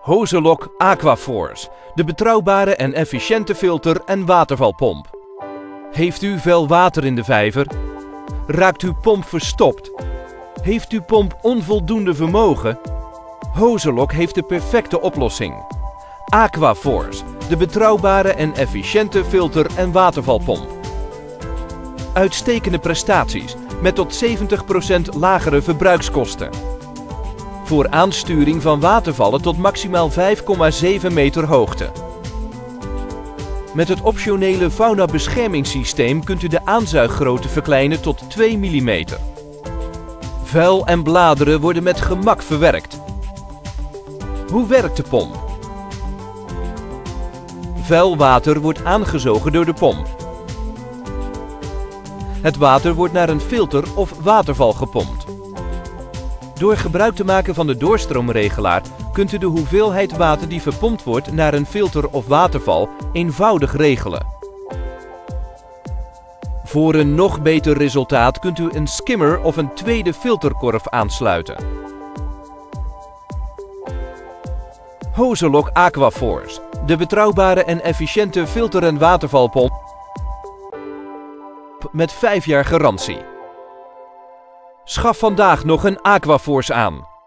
Hozelok Aquaforce, de betrouwbare en efficiënte filter- en watervalpomp. Heeft u veel water in de vijver? Raakt uw pomp verstopt? Heeft uw pomp onvoldoende vermogen? Hozelok heeft de perfecte oplossing. Aquaforce, de betrouwbare en efficiënte filter- en watervalpomp. Uitstekende prestaties met tot 70% lagere verbruikskosten. Voor aansturing van watervallen tot maximaal 5,7 meter hoogte. Met het optionele fauna-beschermingssysteem kunt u de aanzuiggrootte verkleinen tot 2 mm. Vuil en bladeren worden met gemak verwerkt. Hoe werkt de pomp? Vuil water wordt aangezogen door de pomp. Het water wordt naar een filter of waterval gepompt. Door gebruik te maken van de doorstroomregelaar kunt u de hoeveelheid water die verpompt wordt naar een filter of waterval eenvoudig regelen. Voor een nog beter resultaat kunt u een skimmer of een tweede filterkorf aansluiten. Hozelok Aquaforce, de betrouwbare en efficiënte filter- en watervalpomp met 5 jaar garantie. Schaf vandaag nog een Aquaforce aan.